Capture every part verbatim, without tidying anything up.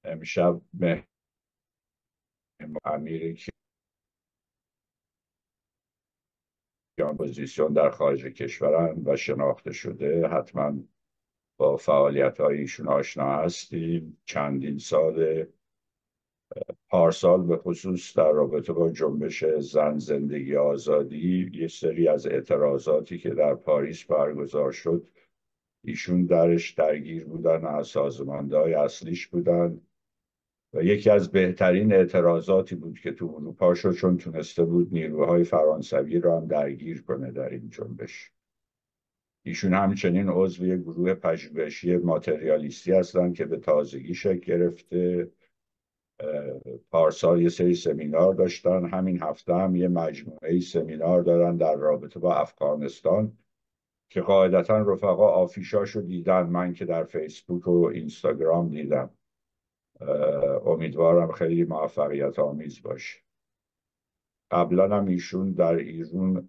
امشب مهمان امیر کیان پوزیسیون در خارج کشورن و شناخته شده، حتما با فعالیت های ایشون آشنا هستیم. چندین سال پارسال به خصوص در رابطه با جنبش زن زندگی آزادی یه سری از اعتراضاتی که در پاریس برگزار شد ایشون درش درگیر بودن، از سازماندهای اصلیش بودن و یکی از بهترین اعتراضاتی بود که تو اروپا شد، چون تونسته بود نیروهای فرانسوی رو هم درگیر کنه در این جنبش. ایشون همچنین عضو یک گروه پژوهشی ماتریالیستی هستن که به تازگی شکل گرفته. پارسال یه سری سمینار داشتن، همین هفته هم یه مجموعه سمینار دارن در رابطه با افغانستان که قاعدتا رفقا آفیشاشو دیدن، من که در فیسبوک و اینستاگرام دیدم. امیدوارم خیلی موفقیت آمیز باشه. قبلا هم ایشون در ایران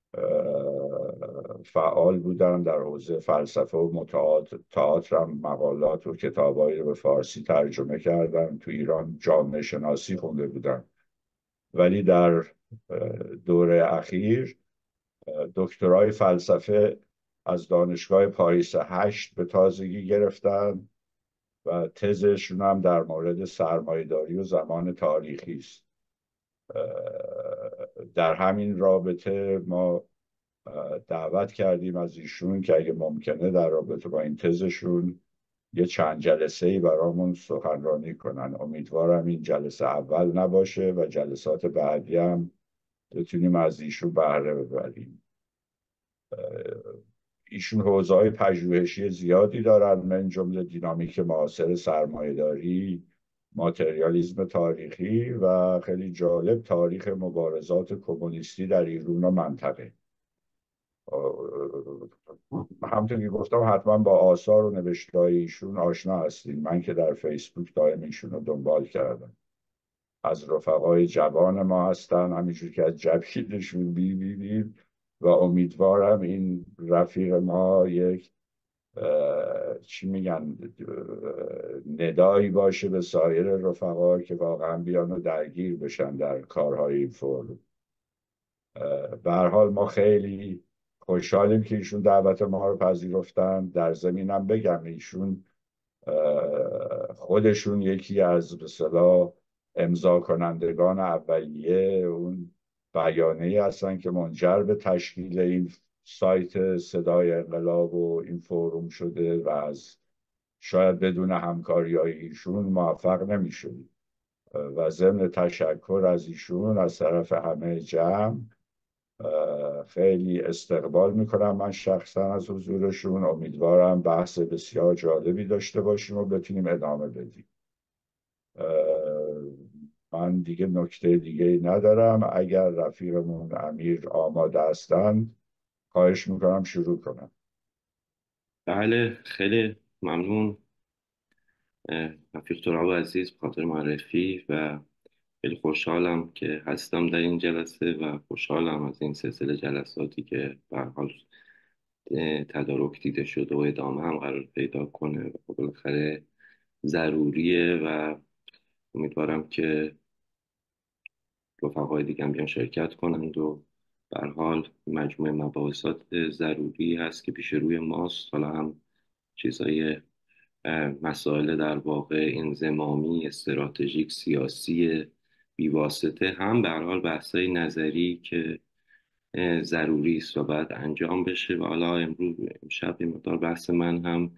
فعال بودن، در حوزه فلسفه و تئاتر هم مقالات و کتابایی رو به فارسی ترجمه کردن. تو ایران جامعه شناسی خونده بودن، ولی در دوره اخیر دکترای فلسفه از دانشگاه پاریس هشت به تازگی گرفتن و تزشون هم در مورد سرمایه‌داری و زمان تاریخی است. در همین رابطه ما دعوت کردیم از ایشون که اگه ممکنه در رابطه با این تزشون یه چند جلسه ای برامون سخنرانی کنن. امیدوارم این جلسه اول نباشه و جلسات بعدی هم بتونیم از ایشون بهره ببریم. ایشون حوزه‌های پژوهشی زیادی دارن، من جمله دینامیک معاصر سرمایه‌داری، ماتریالیسم تاریخی و خیلی جالب تاریخ مبارزات کمونیستی در ایران و منطقه. همونطور که گفتم حتما با آثار و نوشته‌های ایشون آشنا هستین. من که در فیسبوک دائم ایشون رو دنبال کردم، از رفقای جوان ما هستن، همینجور که از جدیدشون می‌بینیم و امیدوارم این رفیق ما یک چی میگن ندایی باشه به سایر رفقا که واقعا بیان و درگیر بشن در کارهای این فرم. به هر حال ما خیلی خوشحالیم که ایشون دعوت ما رو پذیرفتن. در زمینم بگم ایشون خودشون یکی از به اصطلاح امضا کنندگان اولیه اون بیانیه هستن که منجر به تشکیل این سایت صدای انقلاب و این فوروم شده و از شاید بدون همکاری های ایشون موفق نمی‌شدیم. و ضمن تشکر از ایشون از طرف همه جمع خیلی استقبال میکنم من شخصا از حضورشون. امیدوارم بحث بسیار جالبی داشته باشیم و بتونیم ادامه بدیم. من دیگه نکته دیگه ندارم. اگر رفیقمون امیر آماده هستند خواهش میکنم شروع کنم. بله، خیلی ممنون رفیق تراب عزیز به خاطر معرفی و خیلی خوشحالم که هستم در این جلسه و خوشحالم از این سلسله جلساتی که به هر حال تدارک دیده شده و ادامه هم قرار پیدا کنه و خب بالاخره ضروریه و امیدوارم که رفقای دیگه هم بیان شرکت کنند و به هر حال مجموعه مباحثات ضروری هست که پیش روی ماست. حالا هم چیزای مسائل در واقع انضمامی، استراتژیک، سیاسی بیواسطه، هم به هر حال بحث‌های نظری که ضروری است و باید انجام بشه. و حالا امروز امشب این مقدار بحث من هم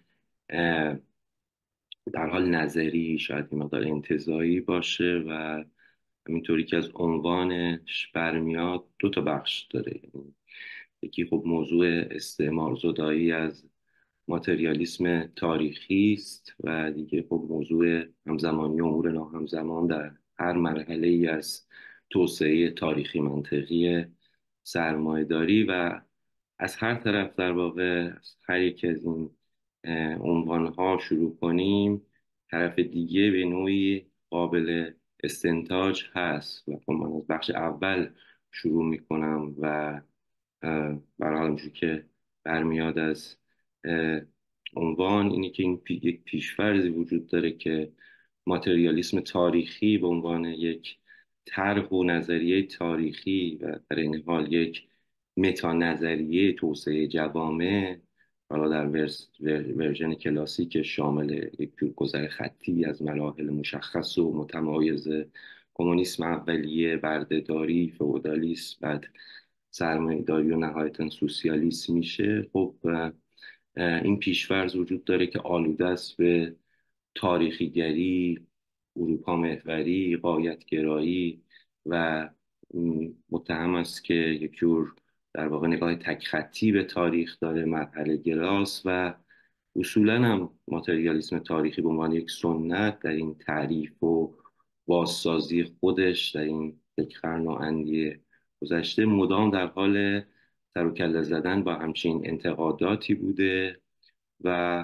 در حال نظری، شاید این مقدار انتزاعی باشه و همینطوری که از عنوانش برمیاد دو تا بخش داره. یکی خب موضوع استعمار زدایی از ماتریالیسم تاریخی است و دیگه خب موضوع همزمانی امور ناهمزمان در هر مرحله ای از توسعه تاریخی منطقی سرمایه‌داری. و از هر طرف در واقع از هر یک از این عنوانها شروع کنیم، طرف دیگه به نوعی قابل استنتاج هست. و خب من از بخش اول شروع میکنم و برای همونجور که برمیاد از عنوان اینی که این پی، یک پیشفرضی وجود داره که ماتریالیسم تاریخی به عنوان یک طرح و نظریه تاریخی و در این حال یک متا نظریه توسعه جوامع، حالا در ورس ور- ورژن کلاسیک شامل یک جور گذر خطی از مراحل مشخص و متمایز کمونیسم اولیه، بردهداری، فئودالیسم، بعد سرمایه‌داری و نهایتا سوسیالیسم میشه. خب اه، این پیشورز وجود داره که آلوده است به تاریخیگری، اروپا محوری، غایتگرایی و م، متهم است که یک جور در واقع نگاه تک خطی به تاریخ داره، مرحله گراست و اصولا هم ماتریالیسم تاریخی به عنوان یک سنت در این تعریف و بازسازی خودش در این یک قرن و اندی گذشته مدام در حال سر و کله زدن با همچین انتقاداتی بوده و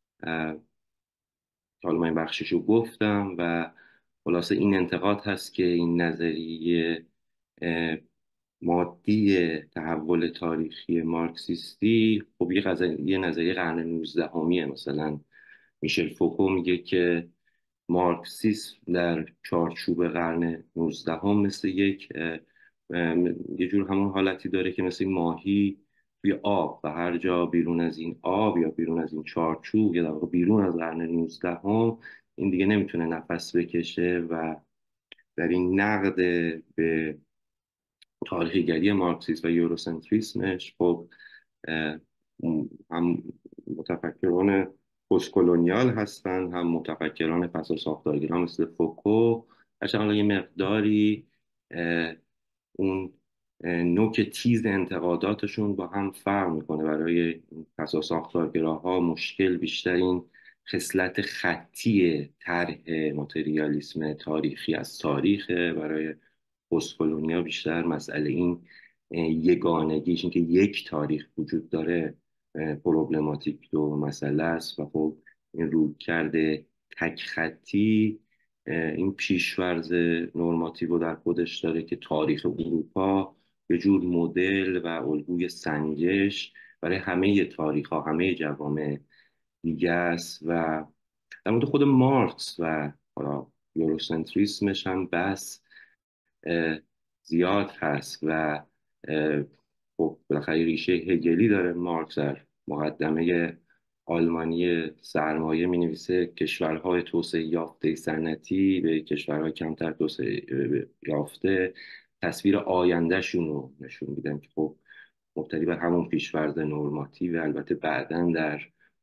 حالا من این بخشش رو گفتم و خلاصه این انتقاد هست که این نظریه اه، مادی تحول تاریخی مارکسیستی خب یه, غز- یه نظریه قرن نوزدهمیه. مثلا میشل فوکو میگه که مارکسیسم در چارچوب قرن نوزدهم مثل یک اه، اه، یه جور همون حالتی داره که مثل ماهی توی آب و هر جا بیرون از این آب یا بیرون از این چارچوب یا در واقع بیرون از قرن نوزدهم این دیگه نمیتونه نفس بکشه و در این نقد به تاریخیگری مارکسیسم و یوروسنتریسمش خب اه، هم متفکران پست کلونیال هستن، هم متفکران پس از ساختارگرا مثل فوکو، هرچند حالا یه مقداری اه، اون اه، نوک تیز انتقاداتشون با هم فرق میکنه. برای پس از ساختارگراها مشکل بیشتر این خصلت خطی طرح ماتریالیسم تاریخی از تاریخه، برای پست کلونیا بیشتر مسئله این اه، یگانگیش، اینکه یک تاریخ وجود داره اه، پروبلماتیک دو مسئله است و خب این رو کرده تک خطی اه، این پیشورز نورماتیو رو در خودش داره که تاریخ اروپا یه جور مدل و الگوی سنجش برای همه تاریخ ها، همه جوامع دیگه است. و در مورد خود مارکس و حالا یوروسنتریسمش هم بس اه، زیاد هست و اه، خب بالاخره ریشه هگلی داره. مارکس در مقدمه آلمانی سرمایه می نویسه کشورهای توسعه یافته صنعتی به کشورهای کمتر توسعه یافته تصویر آیندهشون رو نشون میدن که خب مبتنی بر همون پیشورد نورماتیو. البته بعدا در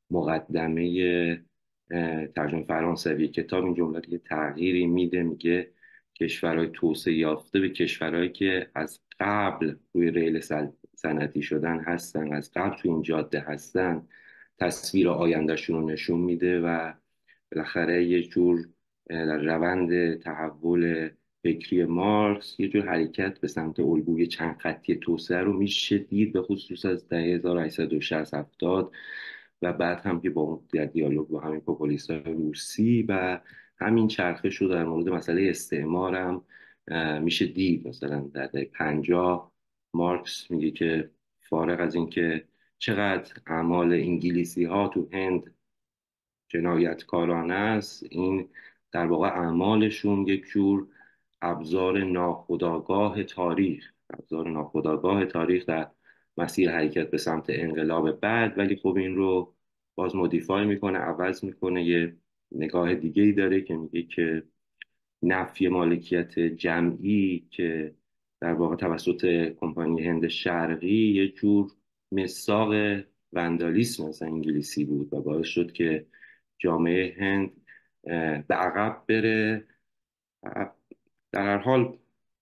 مقدمه اه، ترجمه فرانسوی کتاب این جمله که تغییری میده، میگه کشورهای توسعه یافته به کشورهایی که از قبل روی ریل سل- صنعتی شدن هستن، از قبل توی این جاده هستن، تصویر آیندهشون رو نشون میده و بالاخره یه جور اه، در روند تحول فکری مارکس یه جور حرکت به سمت الگوی چند خطی توسعه رو میشه دید، به خصوص از دهه هزار و هشتصد و شصت هفتاد و بعد هم که با اون در دیالوگ با همین پوپولیست روسی و همین چرخش رو در مورد مسئله استعمار هم اه، میشه دید. مثلا در دهه پنجاه مارکس میگه که فارغ از اینکه چقدر اعمال انگلیسی ها تو هند جنایتکارانه است، این در واقع اعمالشون یک جور ابزار ناخودآگاه تاریخ ابزار ناخودآگاه تاریخ در مسیر حرکت به سمت انقلاب بعد. ولی خب این رو باز مودیفای میکنه، عوض میکنه، یه نگاه دیگه ای داره که میگه که نفی مالکیت جمعی که در واقع توسط کمپانی هند شرقی یه جور مساق وندالیسم از انگلیسی بود و باعث شد که جامعه هند اه، به عقب بره. در هر حال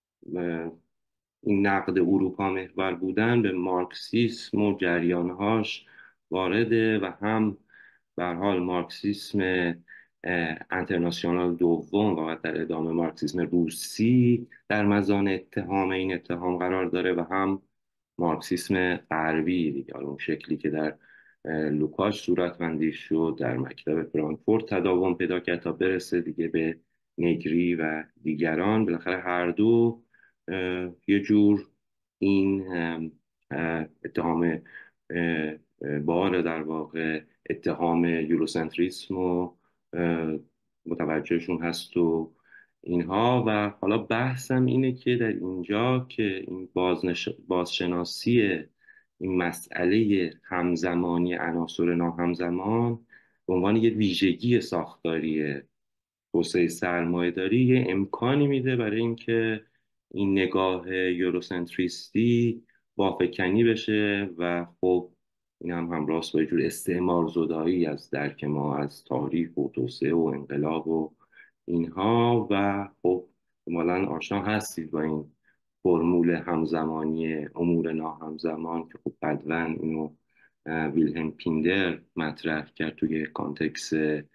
این نقد اروپا محور بودن به مارکسیسم و جریانهاش وارده و هم به هر حال مارکسیسم اه، انترناسیونال دوم و در ادامه مارکسیسم روسی در مزان اتهام این اتهام قرار داره و هم مارکسیسم غربی دیگه، حالا اون شکلی که در اه، لوکاش صورتبندی شد، در مکتب فرانکفورت تداوم پیدا کرد تا برسه دیگه به نگری و دیگران. بالاخره هر دو اه، یه جور این ام، اه، اتهام اه، اه، بار در واقع اتهام یوروسنتریسم و اه، متوجهشون هست و اینها. و حالا بحثم اینه که در اینجا که این بازنش... بازشناسی این مسئله همزمانی عناصر ناهمزمان به عنوان یه ویژگی ساختاری توسعه سرمایه‌داری یه امکانی میده برای اینکه این نگاه یوروسنتریستی بافکنی بشه و خب این هم همراه با یه جور استعمار زدایی از درک ما از تاریخ و توسعه و انقلاب و اینها. و خب احتمالاً آشنا هستید با این فرمول همزمانی امور ناهمزمان که خب بعداً اینو اه، ویلهلم پیندر مطرح کرد توی کانتکس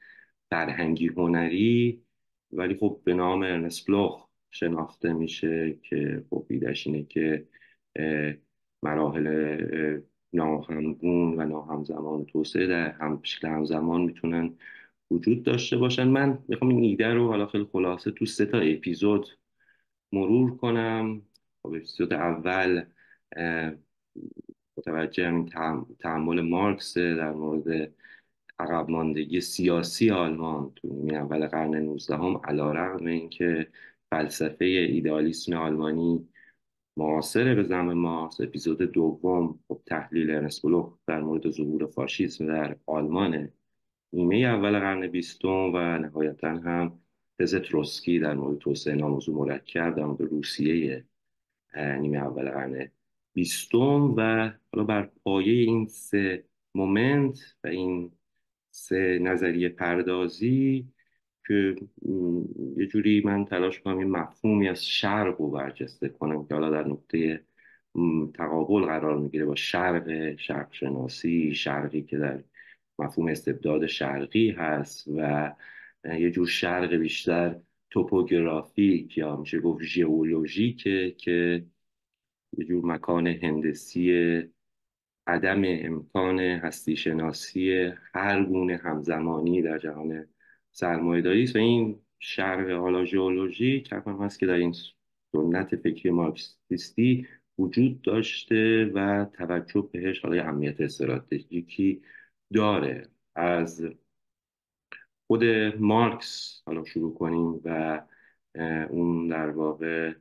فرهنگی هنری، ولی خب به نام ارنست بلوخ شناخته میشه که خب ایدهش اینه که اه، مراحل اه، ناهمگون و ناهمزمان توسعه در هم شکل همزمان میتونن وجود داشته باشن. من میخوام این ایده رو حالا خیلی خلاصه تو سه تا اپیزود مرور کنم. خب اپیزود اول اه، متوجه همین تحمل مارکس در مورد عقب ماندگی سیاسی آلمان تو نیمه اول قرن نوزدهم، علیرغم اینکه فلسفه ایدئالیسم آلمانی معاصر به زمان ماست. اپیزود دوم خب تحلیل ارنست بلوخ در مورد ظهور فاشیسم در آلمان نیمه اول قرن بیستم و نهایتا هم تز تروسکی در مورد توسعه ناموزون مرکب در مورد روسیه نیمه اول قرن بیستم. و حالا بر پایه این سه مومنت و این سه نظریه پردازی که م، یه جوری من تلاش کنم یه مفهومی از شرق رو برجسته کنم که حالا در نقطه م، تقابل قرار میگیره با شرق، شرق شناسی، شرقی که در مفهوم استبداد شرقی هست و یه جور شرق بیشتر توپوگرافیک یا میشه گفت ژئولوژیکه که یه جور مکان هندسی عدم امکان هستی شناسی هر گونه همزمانی در جهان سرمایه‌داری است. و این شرح حالا ژئولوژیک هم هست که در این سنت فکری مارکسیستی وجود داشته و توجه بهش حالا یه اهمیت استراتژیکی داره. از خود مارکس حالا شروع کنیم و اون در واقع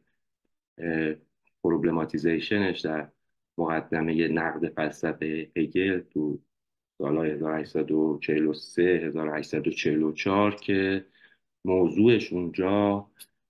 پروبلماتیزیشنش در مقدمه نقد فلسفه هگل تو سالهای هزار و هشتصد و چهل و سه هزار و هشتصد و چهل و چهار که موضوعش اونجا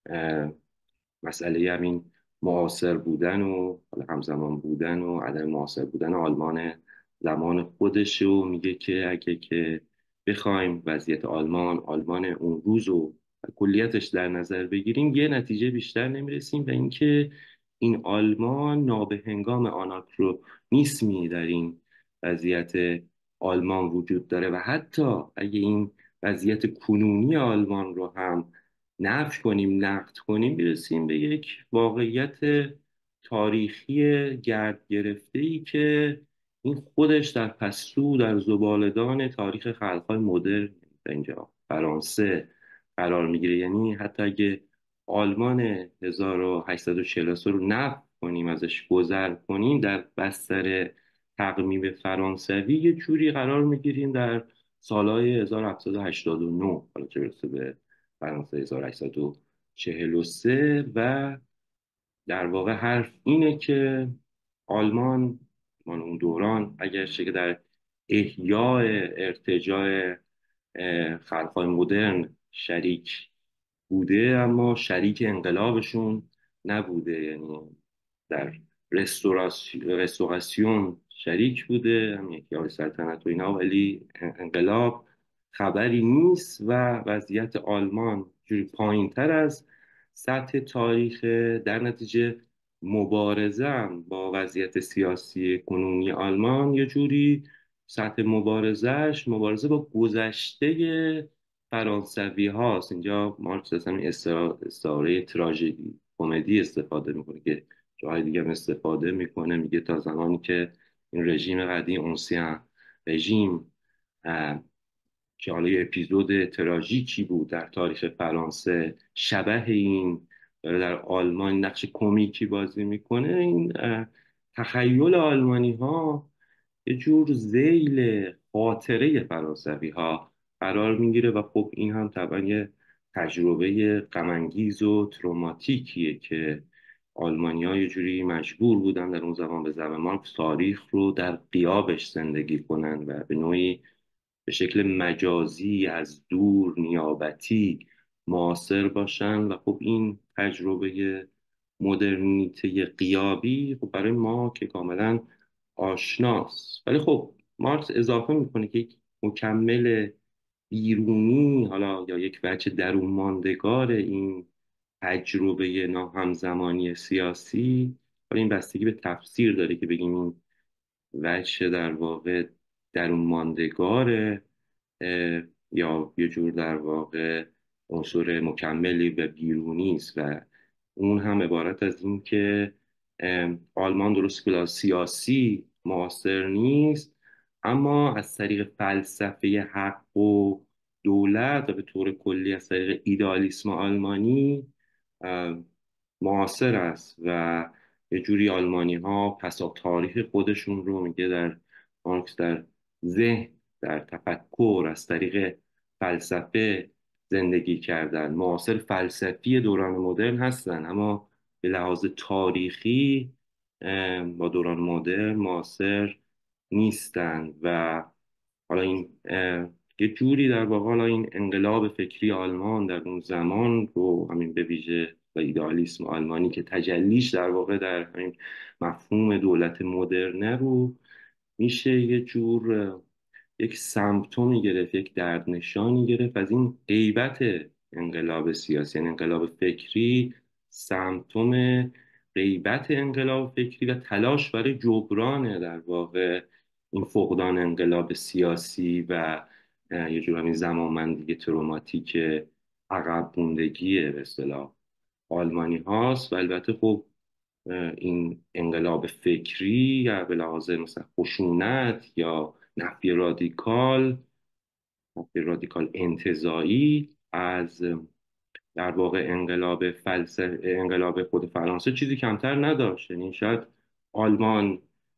مسئله همین معاصر بودن و همزمان بودن و عدم معاصر بودن آلمان زمان خودشه و میگه که اگه که بخوایم وضعیت آلمان آلمان اون روز و کلیتش در نظر بگیریم یه نتیجه بیشتر نمیرسیم و اینکه این آلمان نابهنگام آناکرونیسمی در این وضعیت آلمان وجود داره و حتی اگه این وضعیت کنونی آلمان رو هم نفی کنیم نقد کنیم میرسیم به یک واقعیت تاریخی گرد گرفته ای که این خودش در پستو در زبالدان تاریخ خلقهای مدرن اینجا فرانسه قرار میگیره. یعنی حتی اگه آلمان هزار و هشتصد و چهل و سه رو نفی کنیم ازش گذر کنیم در بستر تقویم فرانسوی یه جوری قرار میگیریم در سالهای هزار و هفتصد و هشتاد و نه حالا چه برسه به فرانسه هزار و هشتصد و چهل و سه. و در واقع حرف اینه که آلمان آلمان اون دوران اگرچه که در احیای ارتجاع اه، خلقهای مدرن شریک بوده اما شریک انقلابشون نبوده. یعنی در رستوراسی- رستوراسیون شریک بوده هم یکی های سلطنت و اینا، ولی انقلاب خبری نیست و وضعیت آلمان جوری پایین تر از سطح تاریخ. در نتیجه مبارزه هم با وضعیت سیاسی کنونی آلمان یه جوری سطح مبارزهش مبارزه با گذشته فرانسوی هاست. اینجا مارکس از همین استعا- استعاره تراژدی کمدی استفاده میکنه که جاهای دیگه هم استفاده میکنه. میگه تا زمانی که این رژیم قدیم اونسیان رژیم که حالا یه اپیزود تراژیکی بود در تاریخ فرانسه شبه این داره در آلمان نقش کمیکی بازی میکنه، این اه، تخیل آلمانی ها یه جور ذیل خاطره فرانسوی ها قرار میگیره و خب این هم طبعا یه تجربه غم‌انگیز و تروماتیکیه که آلمانی‌ها یه جوری مجبور بودن در اون زمان به زعم مارکس تاریخ رو در غیابش زندگی کنن و به نوعی به شکل مجازی از دور نیابتی معاصر باشن و خب این تجربه مدرنیته غیابی خب برای ما که کاملا آشناست. ولی خب مارکس اضافه میکنه که یک مکمل بیرونی حالا یا یک وجه درون ماندگار این تجربه ناهمزمانی سیاسی، حالا این بستگی به تفسیر داره که بگیم این وجه در واقع درون ماندگاره یا یه جور در واقع عنصر مکملی و بیرونی است و اون هم عبارت از این که اه، آلمان درست که سیاسی معاصر نیست، اما از طریق فلسفه حق و دولت و به طور کلی از طریق ایدئالیسم آلمانی اه، معاصر است و یه جوری آلمانی ها پسا تاریخ خودشون رو میگه در مارکس در ذهن در تفکر از طریق فلسفه زندگی کردن، معاصر فلسفی دوران مدرن هستن اما به لحاظ تاریخی اه، با دوران مدرن معاصر نیستن و حالا این اه، یه جوری در واقع حالا این انقلاب فکری آلمان در اون زمان رو همین به ویژه و ایدئالیسم آلمانی که تجلیش در واقع در همین مفهوم دولت مدرنه رو میشه یه جور اه، یک سمپتومی گرفت، یک دردنشانی گرفت از این غیبت انقلاب سیاسی، یعنی انقلاب فکری سمپتوم غیبت انقلاب فکری و تلاش برای جبران در واقع این فقدان انقلاب سیاسی و اه، یه جور همین زمانبندی تروماتیک عقب موندگی به اصطلاح آلمانی هاست و البته خب اه، این انقلاب فکری یا به لحاظ مثلا خشونت یا نفی رادیکال نفی رادیکال انتزاعی از در واقع انقلاب فلسفه انقلاب خود فرانسه چیزی کمتر نداشت. یعنی شاید آلمان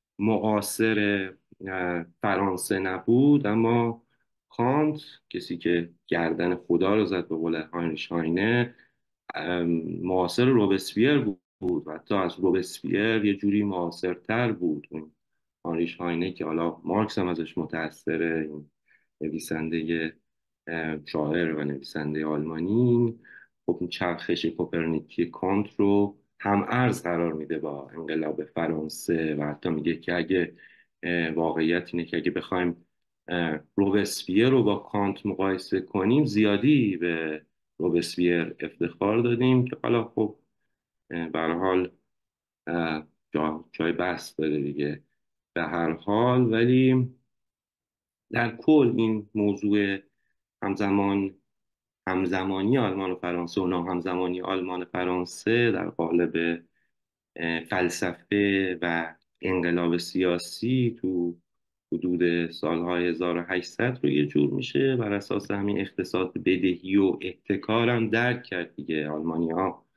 معاصر اه، فرانسه نبود اما کانت، کسی که گردن خدا رو زد به قول هاینریش هاینه، ام، معاصر روبسپیر بود و حتی از روبسپیر یه جوری معاصرتر بود اون هانریش هاینه که حالا مارکس هم ازش متأثره، این نویسنده اه، شاعر و نویسنده آلمانی. خب این چرخش کوپرنیکی کانت رو هم ارز قرار میده با انقلاب فرانسه و حتی میگه که اگه اه، واقعیت اینه که اگه بخوایم اه، روبسپیر رو با کانت مقایسه کنیم زیادی به روبسپیر افتخار دادیم که حالا خب اه، به هر حال اه، جا جای بحث داره دیگه به هر حال. ولی در کل این موضوع همزمان همزمانی آلمان و فرانسه و ناهمزمانی آلمان و فرانسه در قالب اه، فلسفه و انقلاب سیاسی تو حدود سالهای هزار و هشتصد رو یه جور میشه بر اساس همین اقتصاد بدهی و احتکار هم درک کرد دیگه. آلمانی ها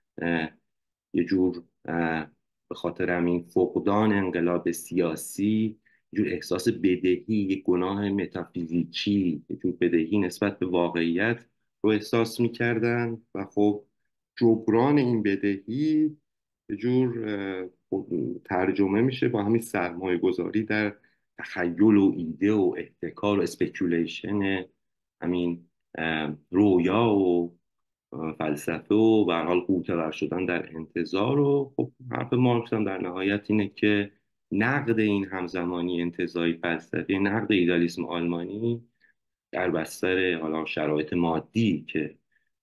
یه جور اه، به خاطر همین فقدان انقلاب سیاسی یه جور احساس بدهی، یک گناه متافیزیکی، یه جور بدهی نسبت به واقعیت رو احساس میکردن و خب جبران این بدهی یه جور اه، خب، ترجمه میشه با همین سرمایه گذاری در تخیل و ایده و احتکار و اسپیکولیشن همین اه، رویا و فلسفه و به هر حال غوطه شدن در انتظار. و خب حرف مارکس هم در نهایت اینه که نقد این همزمانی انتزاعی فلسفی، نقد ایدالیسم آلمانی در بستر حالا شرایط مادی که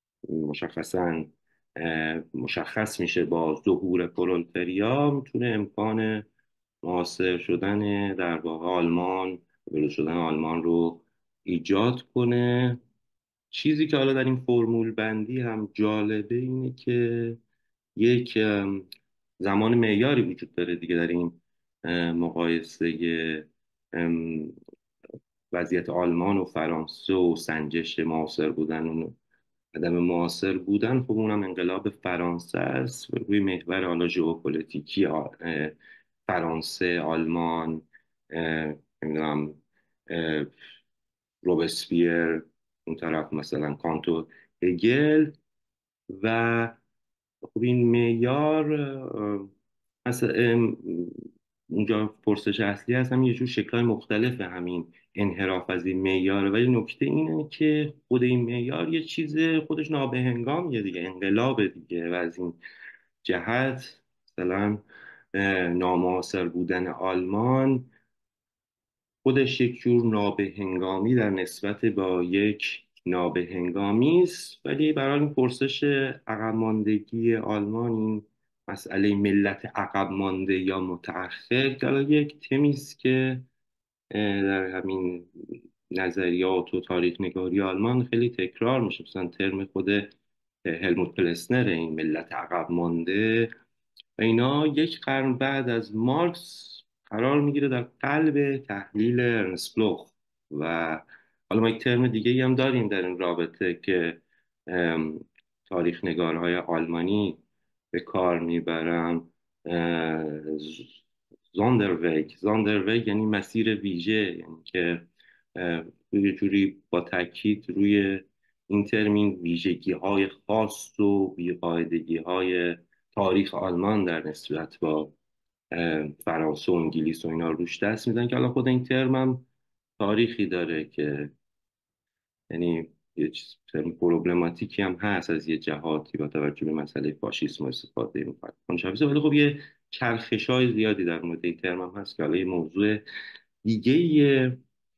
مشخصا اه، مشخص میشه با ظهور پرولتاریا، میتونه امکان معاصر شدن در واقع آلمان، بلوز شدن آلمان رو ایجاد کنه. چیزی که حالا در این فرمول بندی هم جالبه اینه که یک ام، زمان معیاری وجود داره دیگه در این اه، مقایسه ام، وضعیت آلمان و فرانسه و سنجش معاصر بودن و عدم معاصر بودن. خب اونم انقلاب فرانسه است و روی محور حالا ژئوپلیتیکی آ- اه، فرانسه، آلمان، اه، نمیدونم روبسپیر، اون طرف مثلا کانت و هگل. و خب این معیار اه، مثلا ام، اونجا پرسش اصلی هست هم یه جور شکل‌های مختلف همین انحراف از این معیاره، ولی نکته اینه که خود این معیار یه چیز خودش نابهنگامیه دیگه، انقلاب دیگه. و از این جهت مثلا اه، نامعاصر بودن آلمان خودش یک جور نابهنگامی در نسبت با یک نابهنگامی است. ولی برای این پرسش عقب ماندگی آلمان، این مسئله ملت عقب مانده یا متأخر، که حالا یک تمی است که اه، در همین نظریات و تاریخ نگاری آلمان خیلی تکرار میشه. مثلا ترم خود اه، هلموت پلسنر، این ملت عقب مانده، و اینا یک قرن بعد از مارکس قرار میگیره در قلب تحلیل ارنست بلوخ. و حالا ما یک ترم دیگه ای هم داریم در این رابطه که ام، تاریخ نگارهای آلمانی به کار میبرن، زاندرویگ. زاندرویگ یعنی مسیر ویژه، یعنی که اه، یه جوری با تاکید روی این ترمین ویژگی های خاص و بیقاعدگی های تاریخ آلمان در نسبت با اه، فرانسه و انگلیس و اینا روش دست میزنن، که حالا خود این ترم هم تاریخی داره که یعنی یه چیز ترم پروبلماتیکی هم هست از یه جهاتی با توجه به مسئله فاشیسم و استفاده میکنه کنشاویسه. ولی خب یه چرخش های زیادی در مورد این ترم هم هست که حالا یه موضوع دیگه.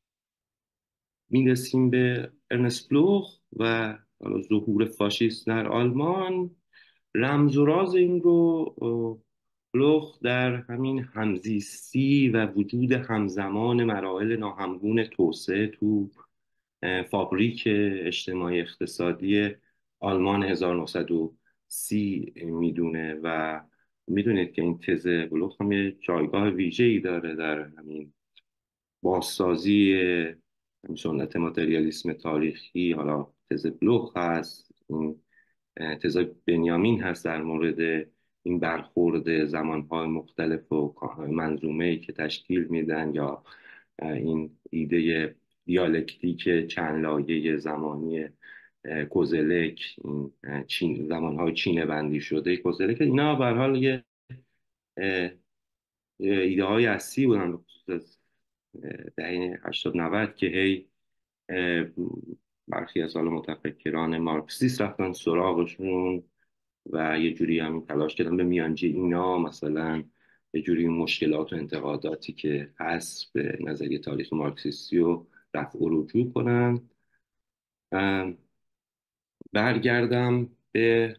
میرسیم به ارنست بلوخ و حالا ظهور فاشیسم در آلمان. رمز و راز این رو اه، بلوخ در همین همزیستی و وجود همزمان مراحل ناهمگون توسعه تو اه، فابریک اجتماعی اقتصادی آلمان هزار و نهصد و سی میدونه. و میدونید که این تز بلوخ هم یه جایگاه ویژه‌ای داره در همین بازسازی همین سنت ماتریالیسم تاریخی. حالا تز بلوخ هست، این اه، تزای بنیامین هست در مورد این برخورد زمانهای مختلف و منظومه که تشکیل میدن، یا اه، این ایده دیالکتیک چند لایه زمانی اه، کوزلک، این اه، چین زمانهای چینه بندی شده کوزلک. اینا به هر حال یه اه، ایده های اصلی بودن، به خصوص از اه، دهه هشتاد نود، که هی اه، برخی از حالا متفکران مارکسیست رفتن سراغشون و یه جوری هم تلاش کردن به میانجی اینا مثلا یه جوری مشکلات و انتقاداتی که هست به نظریه تاریخ مارکسیستی رو رفع و رجوع کنن. ام، برگردم به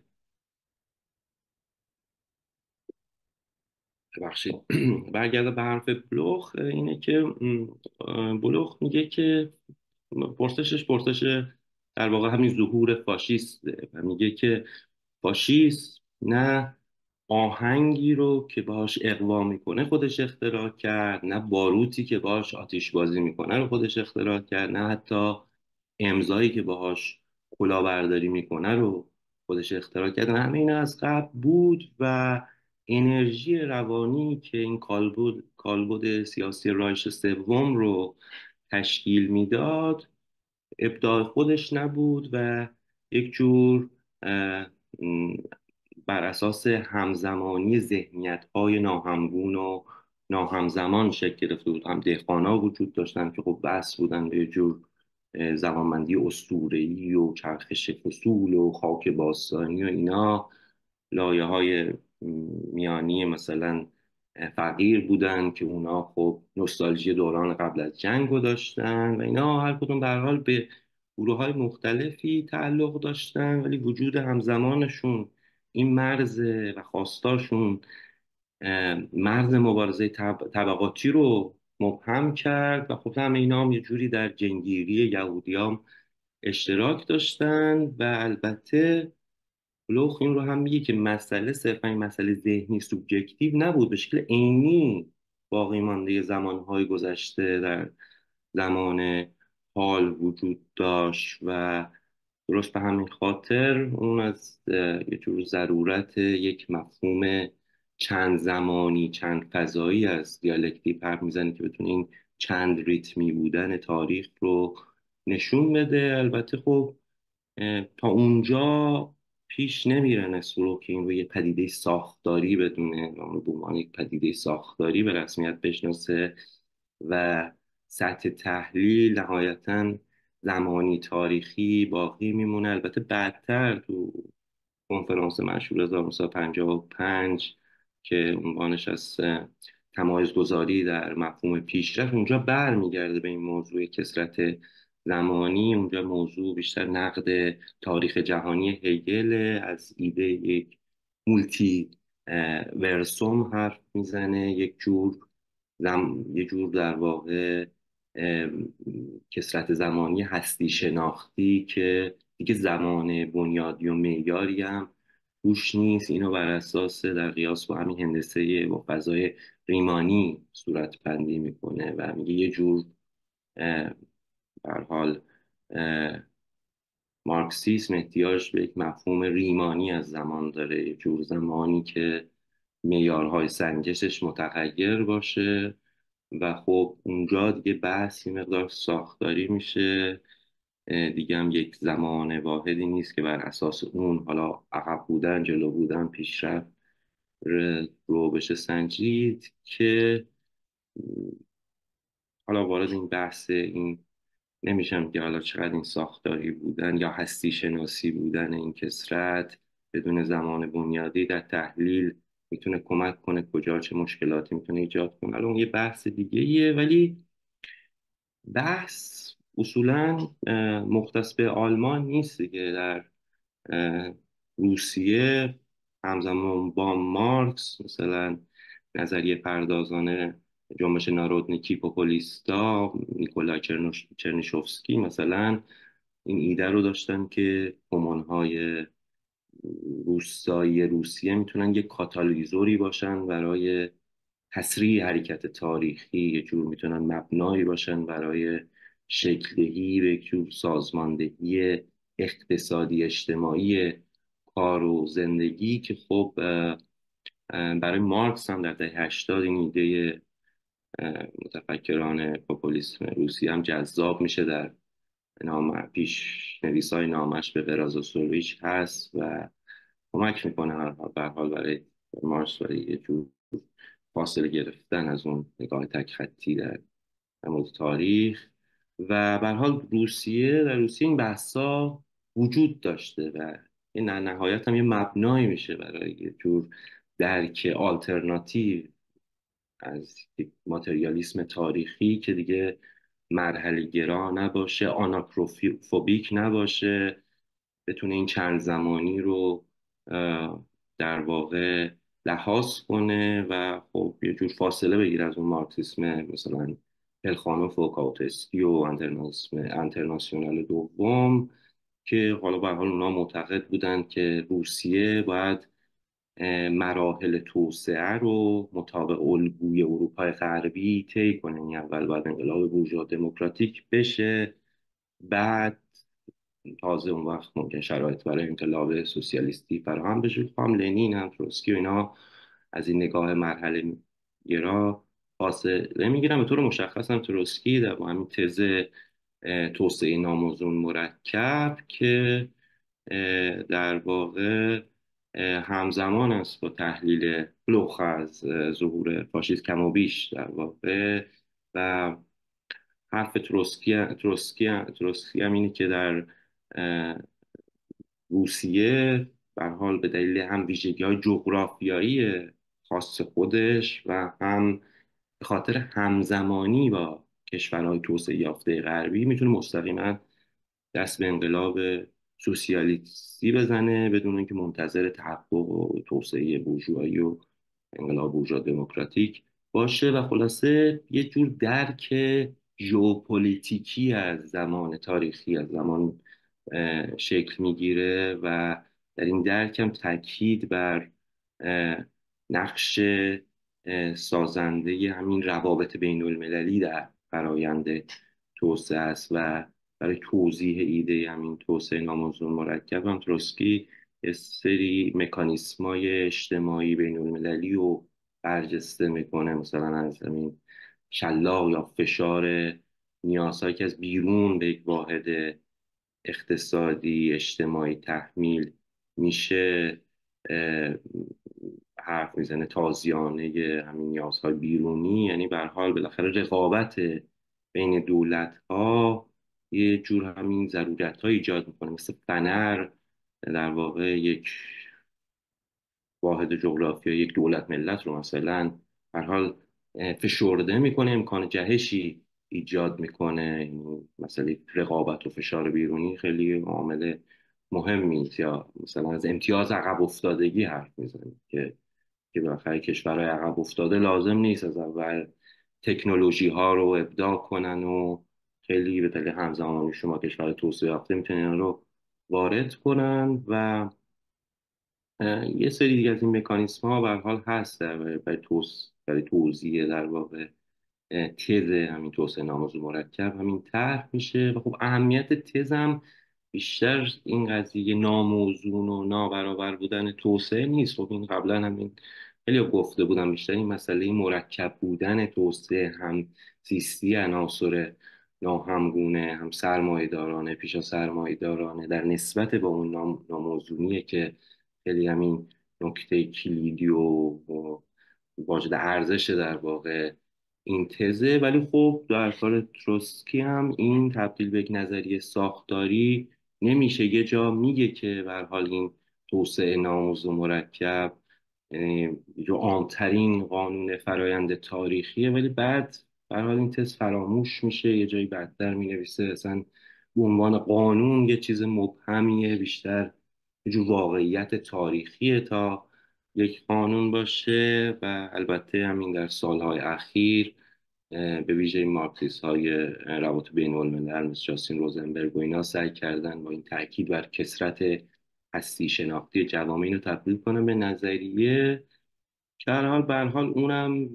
ببخشید برگردم به حرف بلوخ. اینه که م، بلوخ میگه که پرسشش پرسش در واقع همین ظهور فاشیسته، و میگه که فاشیست نه آهنگی رو که باهاش اقوا میکنه خودش اختراع کرد، نه باروتی که باهاش آتیش بازی میکنه رو خودش اختراع کرد، نه حتی امضایی که باهاش کلاهبرداری میکنه رو خودش اختراع کرد. همه اینا از قبل بود و انرژی روانی که این کالبد کالبد سیاسی رایش سوم رو تشکیل میداد ابداع خودش نبود و یک جور اه، م، بر اساس همزمانی ذهنیت های ناهمگون و ناهمزمان شکل گرفته بود. هم دهقانا وجود داشتن که خب بس بودن به یه جور اه، زمانبندی اسطوره‌ای و چرخش فصول و خاک باستانی و اینا. لایه های میانی مثلا فقیر بودن که اونا خب نوستالژی دوران قبل از جنگ رو داشتن و اینا. هر کدوم به هر حال به گروه های مختلفی تعلق داشتن، ولی وجود همزمانشون این مرز و خواستاشون اه، مرز مبارزه طب- طبقاتی رو مبهم کرد. و خب همه اینا هم یه جوری در جنگیری یهودیام اشتراک داشتن. و البته لوخ این رو هم میگه که مسئله صرفا این مسئله ذهنی سوبژکتیو نبود، به شکل عینی باقی مانده زمانهای گذشته در زمان حال وجود داشت. و درست به همین خاطر اون از اه، یه جور ضرورت یک مفهوم چند زمانی چند فضایی از دیالکتیک حرف میزنه که بتونه این چند ریتمی بودن تاریخ رو نشون بده. البته خب اه، تا اونجا پیش نمیره نسبرو که این رو یه پدیده ساختاری بدونه، اون رو به عنوان یک پدیده ساختاری به رسمیت بشناسه و سطح تحلیل نهایتا زمانی تاریخی باقی میمونه. البته بعدتر تو کنفرانس مشهور هزار و نهصد و پنجاه و پنج که عنوانش از تمایزگذاری در مفهوم پیشرفت، اونجا برمیگرده به این موضوع کثرت زمانی. اونجا موضوع بیشتر نقد تاریخ جهانی هگل، از ایده یک مولتی اه، ورسوم حرف میزنه، یک جور زم... یه جور در واقع اه، کثرت زمانی هستی شناختی که دیگه زمان بنیادی و معیاری هم توش نیست. اینو بر اساس در قیاس با همین هندسه و فضای ریمانی صورت بندی میکنه و میگه یه جور اه، به هر حال اه، مارکسیسم احتیاج به یک مفهوم ریمانی از زمان داره، یه جور زمانی که معیارهای سنجشش متغیر باشه. و خب اونجا دیگه بحث یه مقدار ساختاری میشه، اه، دیگه هم یک زمان واحدی نیست که بر اساس اون حالا عقب بودن، جلو بودن، پیشرفت ر- رو بشه سنجید. که حالا وارد این بحث این نمیشم که حالا چقدر این ساختاری بودن یا هستی شناسی بودن این کسرت بدون زمان بنیادی در تحلیل میتونه کمک کنه، کجا چه مشکلاتی میتونه ایجاد کنه، الان یه بحث دیگه ایه. ولی بحث اصولا اه، مختص به آلمان نیست دیگه. در اه، روسیه همزمان با مارکس مثلا نظریه پردازان جنبش نارودنیکی پوپولیستا، نیکولای چرنوش- چرنیشوفسکی مثلا، این ایده رو داشتن که کمونهای روستایی روسیه میتونن یک کاتالیزوری باشن برای تسریع حرکت تاریخی، یه جور میتونن مبنایی باشن برای شکلدهی به یک جور سازماندهی اقتصادی اجتماعی کار و زندگی. که خب اه، اه، برای مارکس هم در دهه هشتاد این ایده اه، متفکران پوپولیسم روسی هم جذاب میشه. در نام پیش نویسای نامش به ورازوسویچ هست و کمک میکنه هر حال به هر حال برای مارکس، برای یه جور فاصله گرفتن از اون نگاه تک خطی در در مورد تاریخ. و به هر حال روسیه، در روسیه این بحثا وجود داشته و این در نهایت هم یه مبنایی میشه برای یه جور درک آلترناتیو از یک ماتریالیسم تاریخی که دیگه مرحله گرا نباشه، آناکروفوبیک نباشه، بتونه این چند زمانی رو اه، در واقع لحاظ کنه و خب یه جور فاصله بگیره از اون مارکسیسم مثلا پلخانوف و کاوتسکی و انترناسیونال انترناسیونال دوم، که حالا به هر حال اونا معتقد بودند که روسیه باید اه، مراحل توسعه رو مطابق الگوی اروپای غربی طی کنه. یعنی اول باید انقلاب بورژوا دموکراتیک بشه، بعد تازه اون وقت ممکن شرایط برای انقلاب سوسیالیستی فراهم بشه. هم لنین هم تروتسکی و اینا از این نگاه مرحله گرا فاصله میگیرن. به طور مشخص هم تروتسکی در با همین تز اه، توسعه ناموزون مرکب که اه، در واقع اه، همزمان است با تحلیل بلوخ از اه، ظهور فاشیسم کم و بیش در واقع. و حرف تروتسکی تروتسکی تروتسکی هم اینه که در اه، روسیه به هر حال به دلیل هم ویژگی های جغرافیایی خاص خودش و هم به خاطر همزمانی با کشورهای توسعه یافته غربی میتونه مستقیما دست به انقلاب سوسیالیستی بزنه بدون اینکه منتظر تحقق و توسعه بورژوایی و انقلاب بورژوا دموکراتیک باشه. و خلاصه یه جور درک ژئوپلیتیکی از زمان تاریخی، از زمان اه، شکل میگیره و در این درک هم تاکید بر اه، نقش اه، سازنده همین روابط بین المللی در فرایند توسعه است. و برای توضیح ایده همین توسعه ناموزون مرکب هم تروتسکی یه سری مکانیسمای اجتماعی بین المللی رو برجسته میکنه، مثلا از همین شلاق یا فشار نیازهایی که از بیرون به یک واحد اقتصادی اجتماعی تحمیل میشه اه، حرف میزنه، تازیانه همین نیازهای بیرونی. یعنی به هر حال بالاخره رقابت بین دولت ها یه جور همین ضرورت ها ایجاد میکنه، مثل فنر در واقع یک واحد جغرافیایی یک دولت ملت رو مثلا به هر حال اه، فشرده میکنه، امکان جهشی ایجاد میکنه. یعنی مسئله رقابت و فشار بیرونی خیلی عامل مهمی است. یا مثلا از امتیاز عقب افتادگی حرف میزنیم که که بالاخره کشورهای عقب افتاده لازم نیست از اول تکنولوژی ها رو ابداع کنن و خیلی به دلیل همزمانی شما کشور توسعه یافته میتونن رو وارد کنن. و اه، یه سری دیگه از این مکانیسم ها به هر حال هست در برای توس برای توزیع در واقع اه، تز همین توسعه ناموزون مرکب همین طرح میشه. و خب اهمیت تزم بیشتر این قضیه ناموزون و نابرابر بودن توسعه نیست. خب این قبلا همین خیلی گفته بودم، بیشتر این مسئله مرکب بودن توسعه، هم زیستی عناصر ناهمگونه، هم سرمایه دارانه پیشا سرمایه دارانه در نسبت به اون نام- ناموزونیه که خیلی همین نکته کلیدی و و واجد ارزش در واقع این تزه. ولی خب در کار تروسکی هم این تبدیل به یک نظریه ساختاری نمیشه. یه جا میگه که به هر حال این توسعه ناموزون مرکب اه، جو عامترین قانون فرایند تاریخیه، ولی بعد به هر حال این تز فراموش میشه. یه جایی بعدتر مینویسه اصلا به عنوان قانون یه چیز مبهمیه، بیشتر یه جور واقعیت تاریخیه تا یک قانون باشه. و البته همین در سالهای اخیر اه، به ویژه مارکسیست های روابط بین الملل مثل جاستین روزنبرگ و اینا سعی کردن با این تاکید بر کثرت هستی شناختی جوامع اینو تبدیل کنن به نظریه که هر حال به هر حال اونم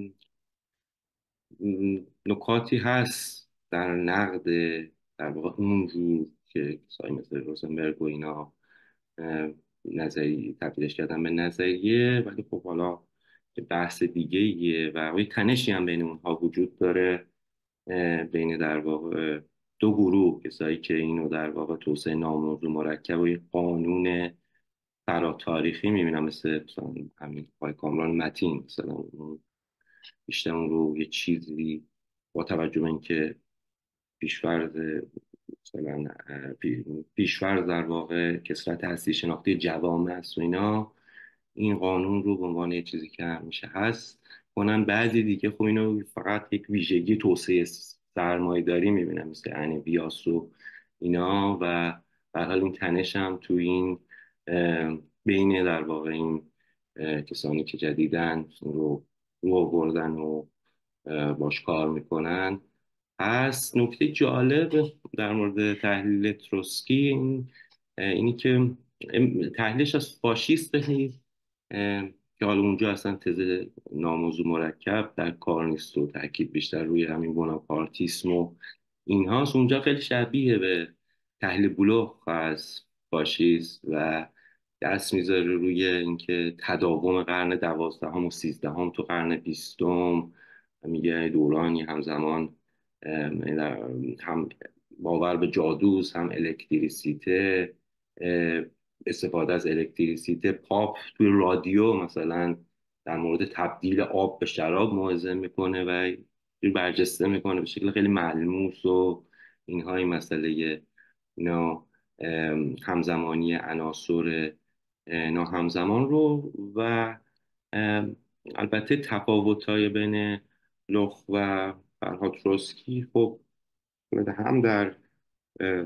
م، نکاتی هست در نقد در واقع اونجور که کسایی مثل روزنبرگ و اینا اه، نظری تبدیلش کردن به نظریه. ولی خب حالا که بحث دیگه ایه و یه تنشی هم بین اونها وجود داره، اه، بین در واقع دو گروه، کسایی که اینو در واقع توسعه ناموزون مرکب و یک قانون فراتاریخی میبینن، مثل مثلا همین پای کامران متین مثلا، اون بیشتر اون رو یه چیزی با توجه به اینکه پیشفرض مثلا اه، پی- پیشفرض در واقع کثرت هستی شناختی جوامع است و اینا، این قانون رو به عنوان یه چیزی که همیشه هست کنن. بعضی دیگه خب اینو فقط یک ویژگی توسعه سرمایه داری میبینن، مثل یعنی بیاس و اینا. و به هر حال این تنش هم تو این اه، بین در واقع این اه، کسانی که جدیدن رو رو آوردن و اه، باش کار میکنن هست. نکته جالب در مورد تحلیل تروسکی این اینی که ام، تحلیلش از فاشیست نیست، اه، که حالا اونجا اصلا تز ناموزون مرکب در کار نیست و تاکید بیشتر روی همین بناپارتیسم و اینهاست. اونجا خیلی شبیه به تحلیل بلوغ از فاشیست و دست میذاره روی اینکه تداوم قرن دوازدهم و سیزدهم تو قرن بیستم، میگه دورانی همزمان ام، هم باور به جادوست، هم الکتریسیته، اه، استفاده از الکتریسیته. پاپ توی رادیو مثلا در مورد تبدیل آب به شراب موعظه میکنه و برجسته میکنه به شکل خیلی ملموس و اینها این مسئله اینا ام، همزمانی عناصر اه، ناهمزمان رو. و ام، البته تفاوت‌های بین لخ و فرهاد تروسکی خب هم در اه،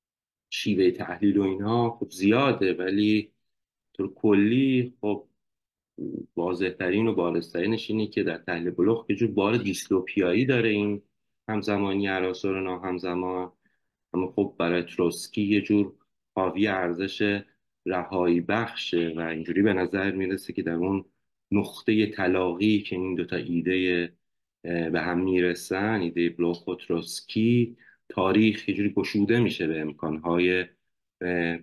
شیوه تحلیل و اینها خب زیاده، ولی طور کلی خب واضح‌ترین و بارزترینش اینه که در تحلیل بلوغ یه جور بار دیستوپیایی داره این همزمانی عناصر و ناهمزمان. اما خب برای تروسکی یه جور حاوی ارزش رهایی بخشه و اینجوری به نظر میرسه که در اون نقطه تلاقی که این دوتا ایده اه، به هم میرسن، ایده بلوخ و تروسکی، تاریخ یه جوری گشوده میشه به امکانهای اه،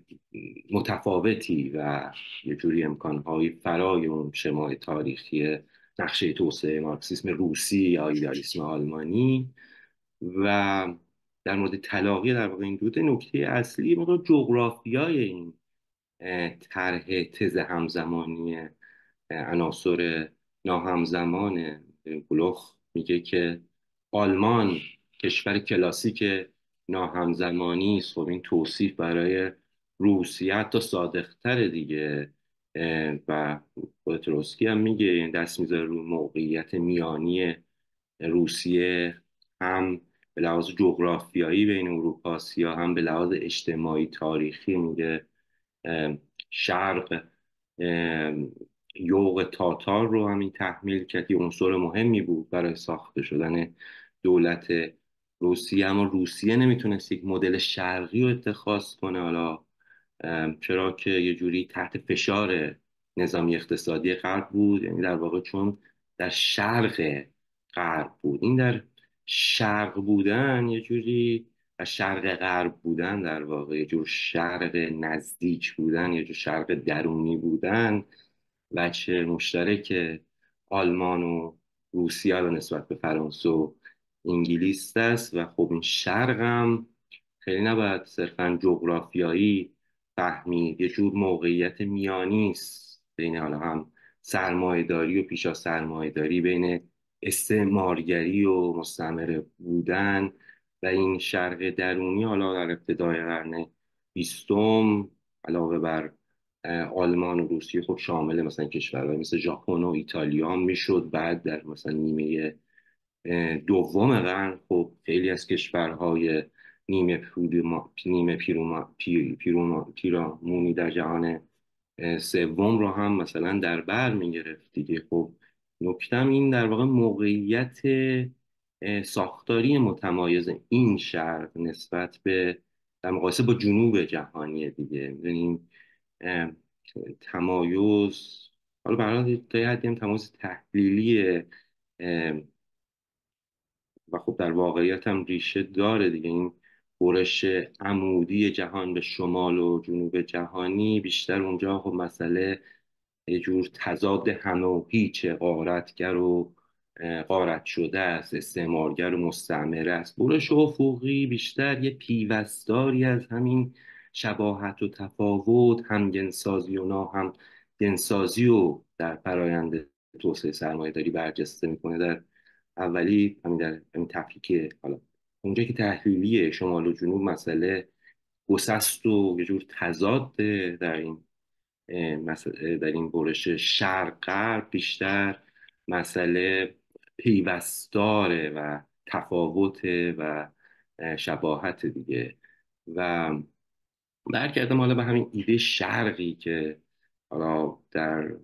متفاوتی و یه جوری امکانهای فرای اون شمای تاریخی نقشه توسعه مارکسیسم روسی یا ایدالیسم آلمانی. و در مورد تلاقی در واقع این دوده، نکته اصلی مقدار جغرافیای این اه، طرح تز همزمانی اه، عناصر ناهمزمان. بلوخ میگه که آلمان کشور کلاسیک ناهمزمانی است. خب این توصیف برای روسیه حتی صادقتره دیگه. اه، و خود تروتسکی هم میگه، یعنی دست میذاره رو موقعیت میانی روسیه، هم به لحاظ جغرافیایی بین اروپا و آسیا، هم به لحاظ اجتماعی تاریخی. میگه اه، شرق اه، یوغ تاتار رو همین تحمیل کرد، یه عنصر مهمی بود برای ساخته شدن دولت روسیه. اما روسیه نمیتونست یک مدل شرقی رو اتخاذ کنه. حالا ام، چرا که یه جوری تحت فشار نظامی اقتصادی غرب بود، یعنی در واقع چون در شرق غرب بود. این در شرق بودن یه جوری، و شرق غرب بودن در واقع یه جور شرق نزدیک بودن، یه جور شرق درونی بودن، وجه مشترک آلمان و روسیه رو نسبت به فرانسه و انگلیس است. و خب این شرق هم خیلی نباید صرفا جغرافیایی فهمید، یه جور موقعیت میانی است بین حالا هم سرمایه‌داری و پیشا سرمایه‌داری، بین استعمارگری و مستعمره بودن. و این شرق درونی حالا در ابتدای قرن بیستم علاوه بر اه، آلمان و روسیه خب شامل مثلا کشورهای مثل ژاپن و ایتالیا هم میشد. بعد در مثلا نیمه اه، دوم قرن خب خیلی از کشورهای نیمه پیروما- نیمه پیروما- پی- پیروما- پیرامونی در جهان اه، سوم رو هم مثلا در بر میگرفت دیگه. خب نکتم این در واقع موقعیت اه، ساختاری متمایز این شرق نسبت به، در مقایسه با جنوب جهانی دیگه. میدونیم تمایز، حالا برای تا یه حدی هم تمایز تحلیلی و خب در واقعیت هم ریشه داره دیگه. این برش عمودی جهان به شمال و جنوب جهانی بیشتر اونجا خب مسئله یه جور تضاد همه و هیچ، غارتگر و اه، غارت شده است، استعمارگر و مستعمره است. برش افقی بیشتر یه پیوستاری از همین شباهت و تفاوت، همگنسازی و ناهمگنسازی و در فرایند توسعه سرمایه‌داری برجسته میکنه. در اولی همین در همین تفکیک، حالا اونجا که تحلیلی شمال و جنوب مسئله گسست و یه جور تضاد در این اه، مس- در این برش شرق غرب، بیشتر مسئله پیوستاره و تفاوته و اه، شباهت دیگه. و برگردم حالا به همین ایده شرقی که حالا در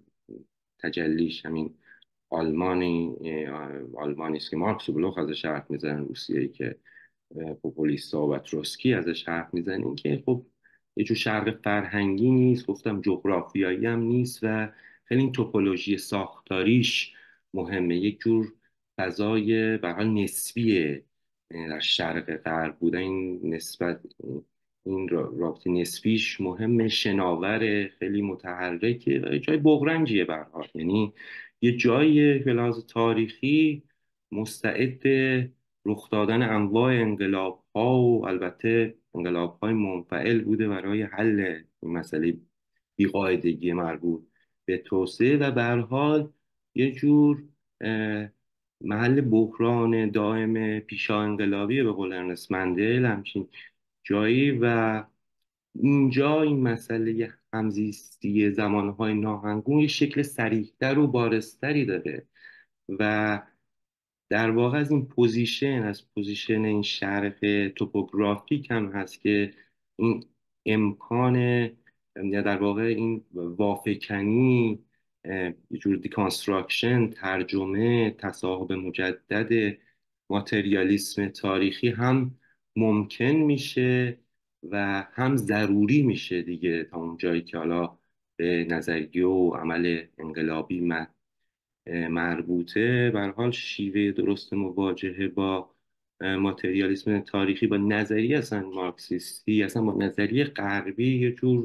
تجلیش همین آلمانی آلمانی است که مارکس و بلوخ ازش حرف میزنن، روسیه‌ای که پوپولیستا و تروسکی ازش حرف میزنن، که خب یه جور شرق فرهنگی نیست، گفتم جغرافیایی هم نیست، و خیلی این توپولوژی ساختاریش مهمه. یک جور فضای به حال نسبیه در شرق غرب بودن. این نسبت، این را- رابطه نسبیش مهمه، شناور، خیلی متحرکه و یه جای بغرنجیه به هر حال. یعنی یه جایی به لحاظ تاریخی مستعد رخ دادن انواع انقلاب ها و البته انقلاب های منفعل بوده برای حل این مسئله بیقاعدگی مربوط به توسعه. و به هر حال یه جور اه، محل بحران دائم پیشا انقلابی به قول ارنست مندل همچین جایی. و اینجا این مسئله همزیستی زمانهای ناهنگون یه شکل صریحتر و بارزتری داره. و در واقع از این پوزیشن، از پوزیشن این شرق توپوگرافیک هم هست که این امکان، یا در واقع این وافکنی، اه، یه جور دیکانستراکشن، ترجمه، تصاحب مجدد ماتریالیسم تاریخی هم ممکن میشه و هم ضروری میشه دیگه، تا اون جایی که حالا به نظریه و عمل انقلابی مربوطه. به هر حال شیوه درست مواجهه با ماتریالیسم تاریخی، با نظریه اصلا مارکسیستی، اصلا با نظریه غربی، یه جور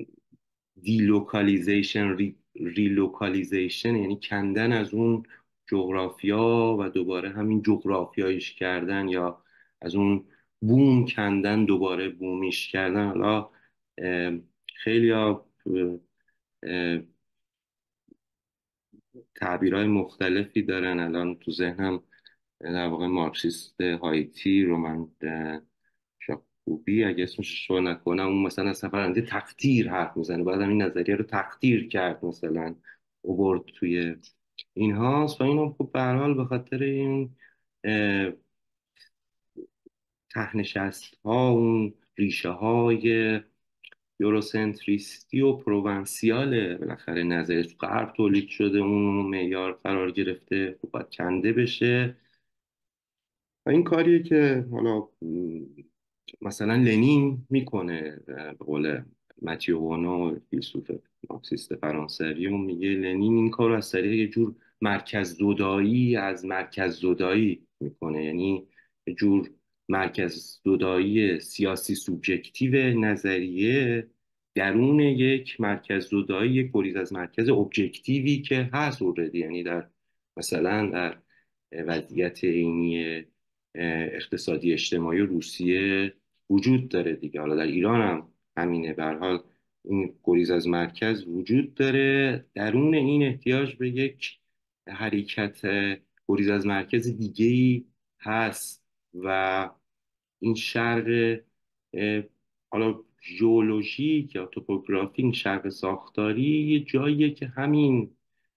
دیلوکالیزیشن، ری، ریلوکالیزیشن، یعنی کندن از اون جغرافیا و دوباره همین جغرافیاییش کردن یا از اون بوم کندن دوباره بومیش کردن. حالا خیلی ها تعبیرهای مختلفی دارن. الان تو ذهنم در واقع مارکسیست هایتی، رومن شاکوبی اگه اسمش رو نکنم، اون مثلا از سفرنده تقدیر حرف میزنه، باید هم این نظریه رو تقدیر کرد مثلا اوورد توی اینهاست. و اینو خب به هر حال به خاطر این تهنشست ها، اون ریشه های یوروسنتریستی و پروونسیاله بالاخره نظریه تو غرب تولید شده، اون معیار قرار گرفته، خب باید کنده بشه. و این کاریه که حالا مثلا لنین میکنه. به قول متیو بونو، فیلسوف مارکسیست فرانسوی، اون میگه لنین این کار رو از طریق یه جور مرکز زدایی از مرکز زدایی میکنه، یعنی یه جور مرکز زدایی سیاسی سوبژکتیو نظریه درون یک مرکز زدایی، یک گریز از مرکز ابجکتیوی که هست اوردی، یعنی در مثلا در وضعیت عینی اقتصادی اجتماعی روسیه وجود داره دیگه. حالا در ایران هم همینه. به هر حال این گریز از مرکز وجود داره، درون این احتیاج به یک حرکت گریز از مرکز دیگه‌ای هست. و این شرق حالا ژئولوژیک یا توپوگرافی، این شرق ساختاری یه جاییه که همین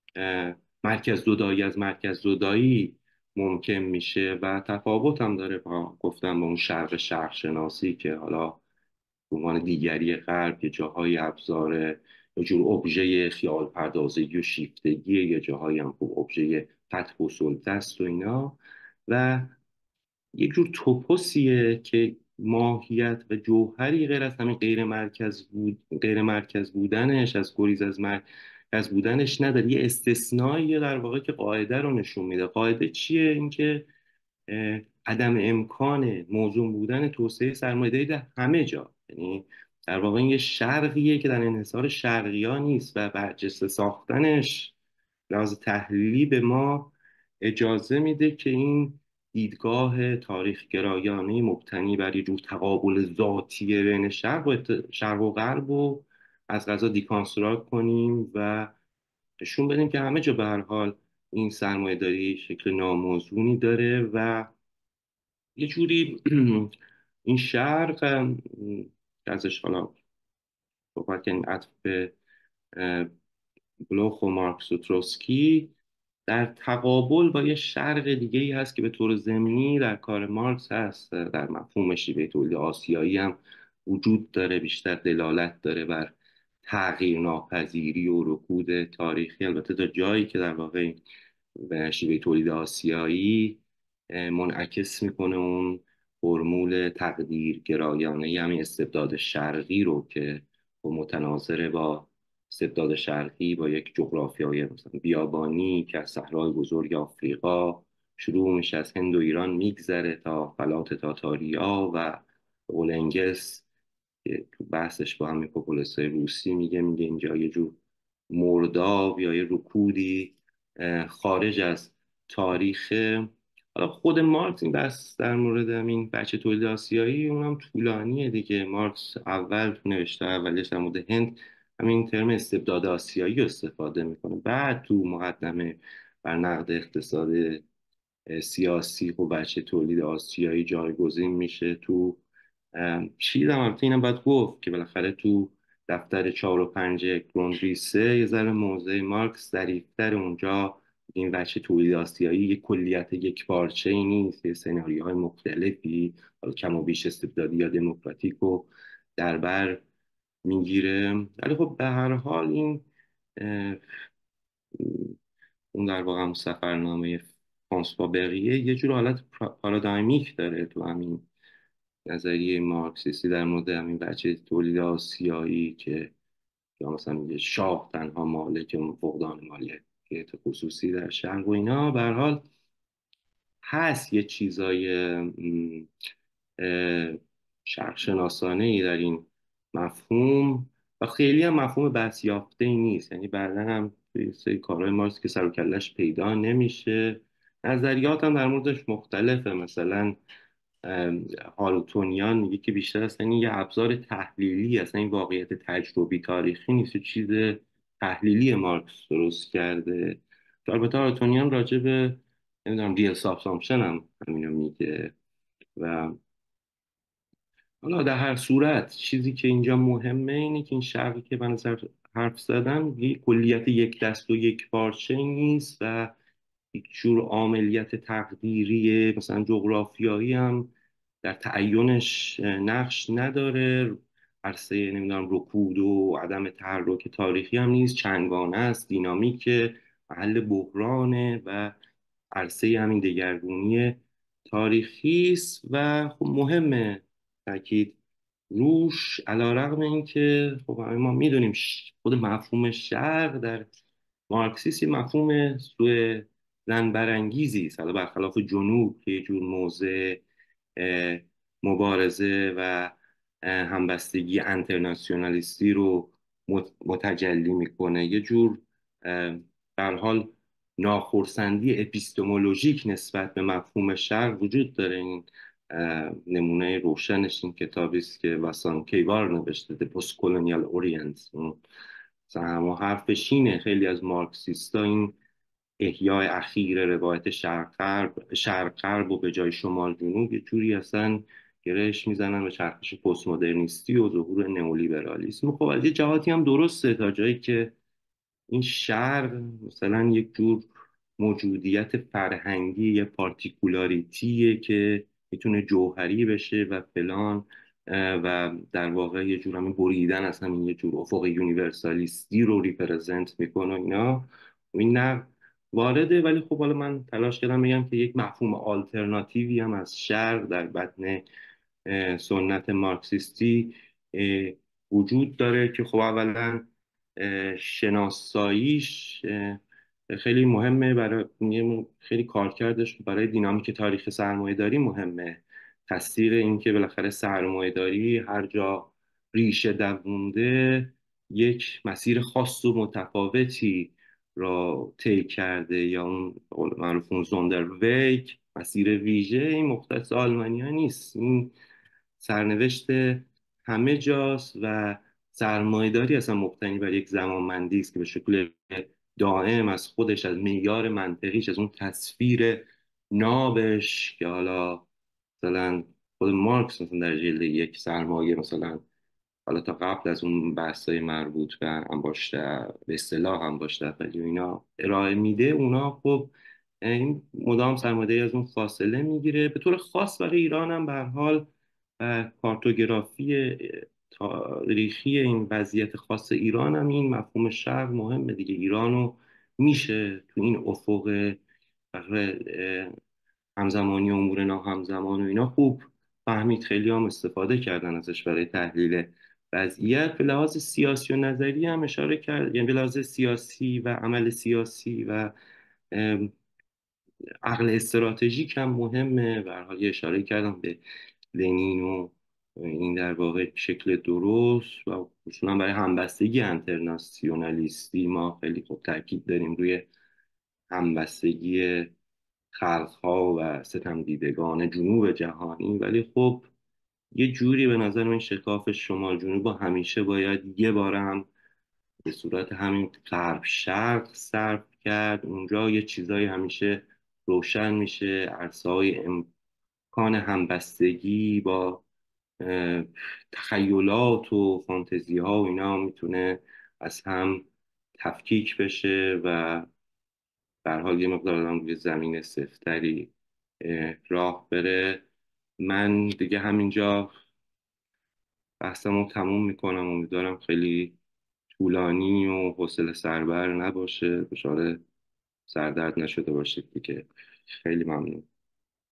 مرکز زدایی از مرکز زدایی ممکن میشه. و تفاوت هم داره با گفتم با اون شرق شرق شناسی که حالا به عنوان دیگری غرب یه جاهای ابزار یه جور ابژه خیال پردازگی و شیفتگی، یه جاهایی هم خوب ابژه فتح و سلطه است و اینا. و یک جور توپوسیه که ماهیت و جوهری غیر از همین غیر مرکز بود، غیر مرکز بودنش، از گریز از مرکز بودنش نداره. یه استثنایی در واقع که قاعده رو نشون میده. قاعده چیه؟ اینکه اه، عدم امکان موضوع بودن توسعه سرمایه‌داری در همه جا. یعنی در واقع این یه شرقیه که در انحصار شرقی‌ها نیست و برجسته ساختنش لحاظ تحلیلی به ما اجازه میده که این دیدگاه تاریخ گرایانه مبتنی بر یه جور تقابل ذاتی بین شرق و, ات- شرق و غرب رو از غذا دیکانستراکت کنیم و نشون بدیم که همه جا به هر حال این سرمایه داری شکل ناموزونی داره. و یه جوری این شرق ام، که ازش حالا صحبت کنیم، عطف به اه، بلوخ و مارکس و تروسکی، در تقابل با یه شرق دیگه ای هست که به طور ضمنی در کار مارکس هست، در مفهوم شیوه تولید آسیایی هم وجود داره، بیشتر دلالت داره بر تغییر ناپذیری و رکود تاریخی. البته تا جایی که در واقع به شیوه تولید آسیایی منعکس میکنه اون فرمول تقدیر گرایانه، همین استبداد شرقی رو که متناظر با استبداد شرقی با یک جغرافیای مثلا بیابانی که از صحرای بزرگ آفریقا شروع میشه، از هند و ایران میگذره تا فلات تاتاریا و به قول انگلس که تو بحثش با همین پوپولیست روسی میگه میگه اینجا یه جور مرداب یا یه رکودی خارج از تاریخ. حالا خود مارکس این بحث در مورد همین بچه تولید آسیایی اونم طولانیه دیگه. مارکس اول تو نوشته اولیش در مورد هند همین ترم استبداد آسیایی رو استفاده میکنه، بعد تو مقدمه بر نقد اقتصاد سیاسی و بچه تولید آسیایی جایگزین میشه. تو چیز هم البته اینم باید گفت که بالاخره تو دفتر چهار و پنج گرونریسه یه ذره موضع مارکس ظریف‌تر. اونجا این بچه تولید آسیایی یک کلیت یک پارچه ای نیست، یه سناریوهای مختلفی حالا کم و بیش استبدادی یا دموکراتیک رو در بر میگیره. ولی خب به هر حال این اون در واقع هم سفرنامه فرانسوا بقیه یه جور حالت پرا- پارادایمیک داره تو همین نظریه مارکسیستی در مورد همین بچه تولید آسیایی که یا مثلا میگه شاه تنها مالک اون فقدان مالیت خصوصی در شرق و اینا. به هر حال هست یه چیزای م، اه، شرق شناسانه ای در این مفهوم و خیلی هم مفهوم بس یافته ای نیست. یعنی بعدا هم یه سری کارهای مارکس که سر و کلش پیدا نمیشه. نظریات هم در موردش مختلفه. مثلا ام، هالتونیان میگه که بیشتر اصلا این یه ابزار تحلیلی، اصلا این واقعیت تجربی تاریخی نیست، یه چیز تحلیلی مارکس درست کرده. که البته هالتونیان راجع به نمیدونم ریل سابسامشن هم همینو میگه. و حالا در هر صورت چیزی که اینجا مهمه اینه که این شرقی که به نظر حرف زدم یه کلیت یک دست و یک پارچه نیست و یک جور عاملیت تقدیری مثلا جغرافیایی هم در تعیینش نقش نداره. عرصه نمیدونم رکود و عدم تحرک تاریخی هم نیست، چنگانه است، دینامیکه، محل بحرانه و عرصه همین دگرگونی تاریخی است. و خب مهمه تاکید روش، علیرغم اینکه خب ما میدونیم خود مفهوم شرق در مارکسیسم یه مفهوم سوء زن برانگیزی است، حالا برخلاف جنوب که یه جور موضع اه، مبارزه و اه، همبستگی انترناسیونالیستی رو مت- متجلی میکنه. یه جور اه، به هر حال ناخرسندی اپیستمولوژیک نسبت به مفهوم شرق وجود داره. این اه، نمونه روشنش این کتابی است که واسان کیوار نوشته The Post-Colonial Orient. اون مثلا همه حرفش اینه، خیلی از مارکسیستا این احیای اخیر روایت شرق غرب شرق غرب و به جای شمال جنوب یه جوری اصلا گرهش میزنن به چرخش پست مدرنیستی و ظهور نئولیبرالیسم. خب از یه جهاتی هم درسته تا جایی که این شرق مثلا یک جور موجودیت فرهنگی، یه پارتیکولاریتیه که میتونه جوهری بشه و فلان، اه، و در واقع یه جور همین بریدن از همین یه جور افق یونیورسالیستی رو ریپرزنت میکنه و اینا. و این نه وارده. ولی خب حالا من تلاش کردم بگم که یک مفهوم آلترناتیوی هم از شرق در بطن اه، سنت مارکسیستی اه، وجود داره که خب اولا اه، شناساییش اه، خیلی مهمه، برای خیلی کارکردش برای دینامیک تاریخ سرمایه‌داری مهمه. تصدیق این که بالاخره سرمایه‌داری هر جا ریشه دوونده یک مسیر خاص و متفاوتی را طی کرده، یا اون معروف اون زوندرویگ، مسیر ویژه، این مختص آلمانیا نیست. این سرنوشت همه جاست و سرمایه‌داری اصلا مبتنی بر یک زمانمندی است که به شکل دائم از خودش، از معیار منطقیش، از اون تصویر نابش که حالا مثلا خود مارکس مثلا در جلد یک سرمایه مثلا، حالا تا قبل از اون بحثای مربوط به انباشته، به اصطلاح انباشته اولیه و اینا ارائه میده، اونا خب این مدام سرمایه‌داری از اون فاصله میگیره. به طور خاص برای ایران هم به هر حال اه، کارتوگرافی تاریخی این وضعیت خاص ایران هم این مفهوم شرق مهمه دیگه. ایرانو میشه تو این افق بقیه همزمانی و امور ناهمزمان و اینا خوب فهمید. خیلی هم استفاده کردن ازش برای تحلیل وضعیت. به لحاظ سیاسی و نظری هم اشاره کرد، یعنی به لحاظ سیاسی و عمل سیاسی و ام، عقل استراتژیک هم مهمه. به هر حال یه اشاره کردم به لنین و این در واقع شکل درست و اصولا برای همبستگی انترناسیونالیستی ما خیلی خوب تاکید داریم روی همبستگی خلقها و ستمدیدگان جنوب جهانی. ولی خب یه جوری به نظر من شکاف شمال جنوب با همیشه باید یه بار هم به صورت همین غرب شرق صرف کرد. اونجا یه چیزایی همیشه روشن میشه، عرصه های امکان همبستگی با اه، تخیلات و فانتزی ها و اینا میتونه از هم تفکیک بشه و به هر حال یه مقدار آدم روی زمین سفتری اه، راه بره. من دیگه همینجا بحثمو تموم میکنم. امیدوارم خیلی طولانی و حوصله سربر نباشه، دچار سردرد نشده باشید دیگه. خیلی ممنون.